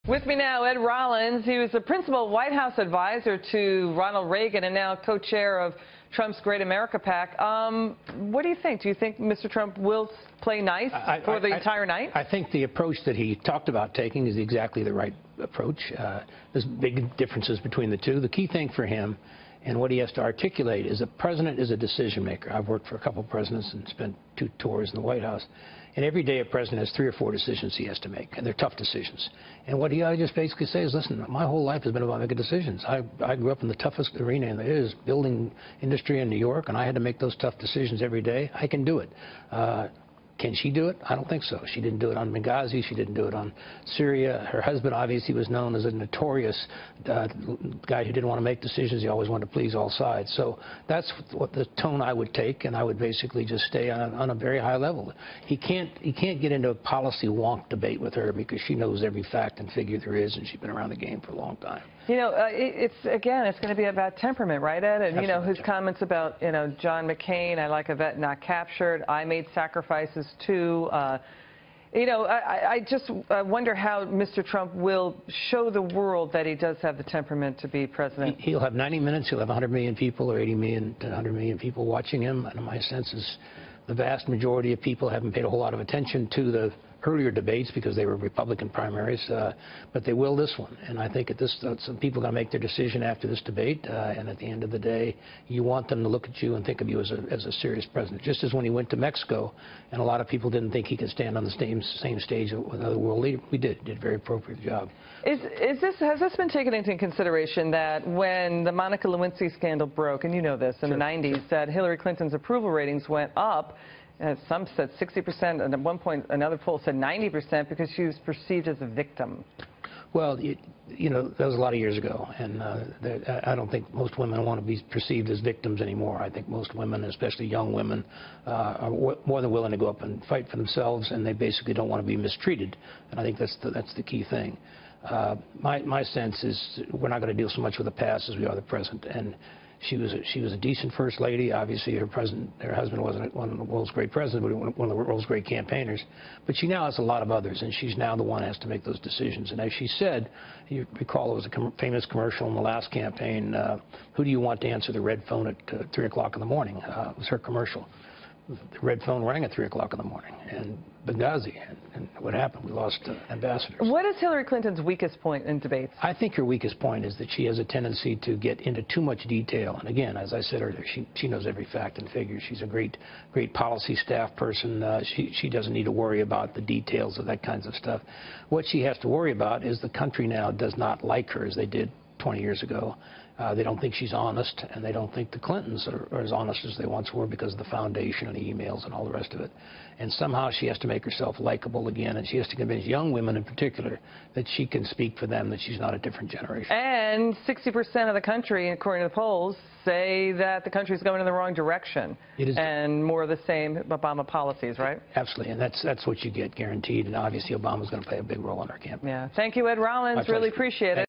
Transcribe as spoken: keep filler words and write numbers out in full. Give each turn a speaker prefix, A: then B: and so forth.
A: With me now, Ed Rollins. He was the principal White House advisor to Ronald Reagan and now co-chair of Trump's Great America PAC. Um, what do you think? Do you think Mister Trump will play nice
B: I,
A: for
B: I,
A: the
B: I,
A: entire night?
B: I think the approach that he talked about taking is exactly the right approach. Uh, there's big differences between the two. The key thing for him and what he has to articulate is a president is a decision maker. I've worked for a couple of presidents and spent two tours in the White House. And every day a president has three or four decisions he has to make, and they're tough decisions. And what he ought to just basically say is, listen, my whole life has been about making decisions. I, I grew up in the toughest arena there is, building industry in New York, and I had to make those tough decisions every day. I can do it. Uh, Can she do it? I don't think so. She didn't do it on Benghazi. She didn't do it on Syria. Her husband obviously was known as a notorious uh, guy who didn't want to make decisions. He always wanted to please all sides. So that's what the tone I would take, and I would basically just stay on, on a very high level. He can't, he can't get into a policy wonk debate with her because she knows every fact and figure there is, and she's been around the game for a long time.
A: You know, uh, it, it's, again, it's going to be about temperament, right, Ed? And, you know, his comments about, you know, John McCain, I like a vet not captured, I made sacrifices too. Uh, you know, I, I just uh, wonder how Mister Trump will show the world that he does have the temperament to be president.
B: He'll have ninety minutes. He'll have one hundred million people or eighty million to one hundred million people watching him. And my sense is the vast majority of people haven't paid a whole lot of attention to the earlier debates because they were Republican primaries, uh, but they will this one. And I think at this, uh, some people are going to make their decision after this debate, uh, and at the end of the day, you want them to look at you and think of you as a, as a serious president. Just as when he went to Mexico, and a lot of people didn't think he could stand on the same, same stage with another world leader. We did, did a very appropriate job. Is,
A: is this, has this been taken into consideration that when the Monica Lewinsky scandal broke, and you know this, in
B: Sure.
A: the nineties, that Hillary Clinton's approval ratings went up? Uh, some said sixty percent, and at one point another poll said ninety percent because she was perceived as a victim.
B: Well, you, you know, that was a lot of years ago, and uh, there, I don't think most women want to be perceived as victims anymore. I think most women, especially young women, uh, are w more than willing to go up and fight for themselves, and they basically don't want to be mistreated. And I think that's the, that's the key thing. Uh, my, my sense is we're not going to deal so much with the past as we are the present. And She was a, she was a decent first lady. Obviously, her president, her husband wasn't one of the world's great presidents, but one of the world's great campaigners. But she now has a lot of others, and she's now the one who has to make those decisions. And as she said, you recall it was a com famous commercial in the last campaign. Uh, Who do you want to answer the red phone at uh, three o'clock in the morning? Uh, it was her commercial. The red phone rang at three o'clock in the morning, and Benghazi, and, and what happened? We lost uh, ambassadors.
A: What is Hillary Clinton's weakest point in debates?
B: I think her weakest point is that she has a tendency to get into too much detail. And again, as I said earlier, she, she knows every fact and figure. She's a great, great policy staff person. Uh, she, she doesn't need to worry about the details of that kinds of stuff. What she has to worry about is the country now does not like her as they did twenty years ago. Uh, they don't think she's honest, and they don't think the Clintons are, are as honest as they once were because of the foundation and the emails and all the rest of it. And somehow she has to make herself likable again, and she has to convince young women in particular that she can speak for them, that she's not a different generation.
A: And sixty percent of the country, according to the polls, say that the country's going in the wrong direction.
B: It is,
A: and more of the same Obama policies, right?
B: Absolutely, and that's, that's what you get guaranteed, and obviously Obama's going to play a big role in our campaign.
A: Yeah. Thank you, Ed Rollins. Really appreciate it.